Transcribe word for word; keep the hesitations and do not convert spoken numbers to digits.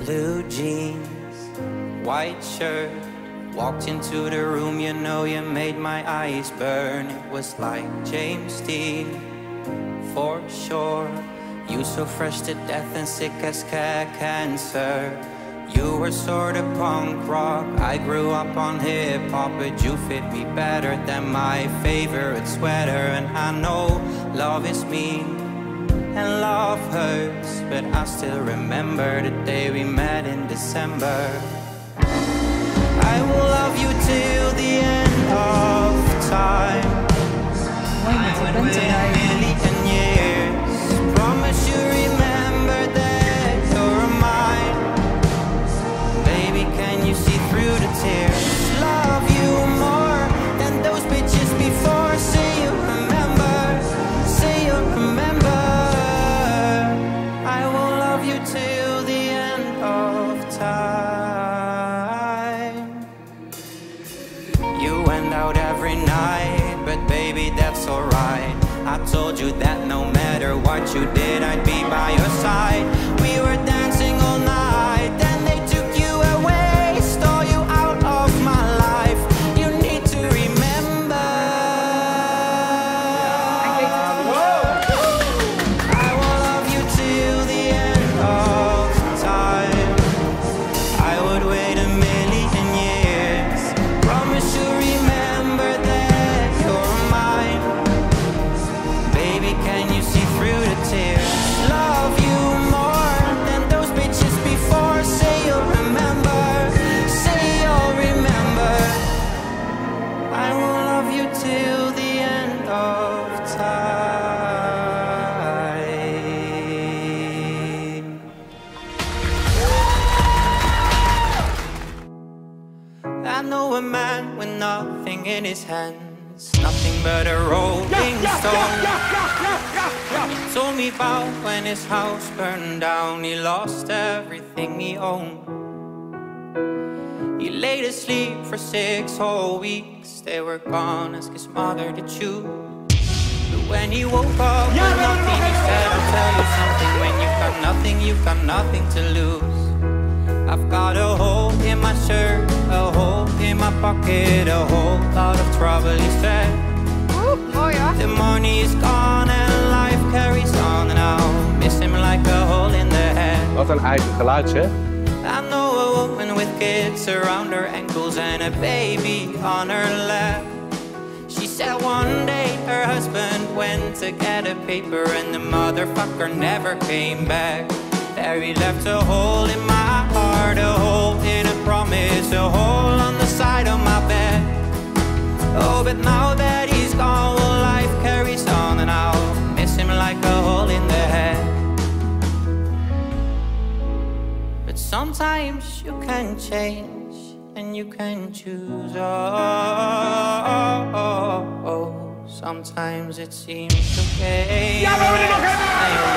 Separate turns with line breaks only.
Blue jeans, white shirt, walked into the room, you know you made my eyes burn. It was like James Dean, for sure. You so fresh to death and sick as cat cancer. You were sort of punk rock, I grew up on hip hop, but you fit me better than my favorite sweater. And I know love is mean and love hurts, but I still remember the day we met in December. I will love you till the end of time. I would wait a million years. Promise you remember that you're mine. Baby, can you see through the tears? Love you more than those bitches before. Say you remember, say you remember. I will love you till the end of time. You went out every night, but baby, that's alright. I told you that no matter what you did, I'd be by your side. We were dancing all night, then they took you away, stole you out of my life. You need to remember. I will love you till the end of time. I would wait a million years. Promise you remember that you're mine. Baby, can you see through the tears? Love you more than those bitches before. Say you'll remember, say you'll remember. I will love you till the end of time. I know a man with nothing in his hands, nothing but a rolling stone. He told me about when his house burned down, he lost everything he owned. He laid asleep for six whole weeks, they were gone, ask his mother to choose. But when he woke up with nothing, he said, I'll tell you something, when you've got nothing, you've got nothing to lose. I've got a hole in my shirt, a hole in my pocket, a whole lot of trouble, he said. The money is gone and life carries on, and I'll miss him like a hole in the head.
Wat een eigen geluidje.
I know a woman with kids around her ankles and a baby on her lap. She said one day her husband went to get a paper and the motherfucker never came back. There he left a hole in my heart, a hole in a promise, a hole on the side of my bed. Oh, but now that he's gone, well, life carries on, and I'll miss him like a hole in the head. But sometimes you can change, and you can choose, oh, oh, oh, oh. Sometimes it seems okay, and